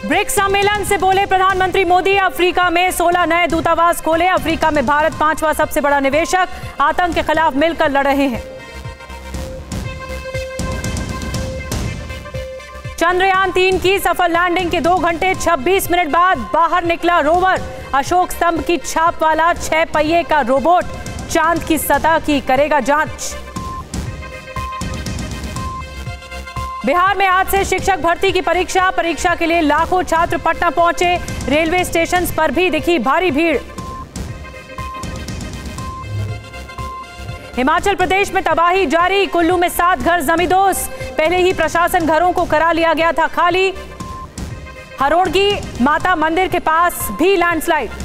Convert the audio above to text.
BRICS सम्मेलन से बोले प्रधानमंत्री मोदी, अफ्रीका में 16 नए दूतावास खोले। अफ्रीका में भारत 5वां सबसे बड़ा निवेशक, आतंक के खिलाफ मिलकर लड़ रहे हैं। चंद्रयान 3 की सफल लैंडिंग के 2 घंटे 26 मिनट बाद बाहर निकला रोवर। अशोक स्तंभ की छाप वाला 6 पहिए का रोबोट चांद की सतह की करेगा जांच। बिहार में आज से शिक्षक भर्ती की परीक्षा के लिए लाखों छात्र पटना पहुंचे। रेलवे स्टेशन पर भी दिखी भारी भीड़। हिमाचल प्रदेश में तबाही जारी, कुल्लू में 7 घर जमींदोज। पहले ही प्रशासन घरों को करा लिया गया था खाली। हरोड़गी माता मंदिर के पास भी लैंडस्लाइड।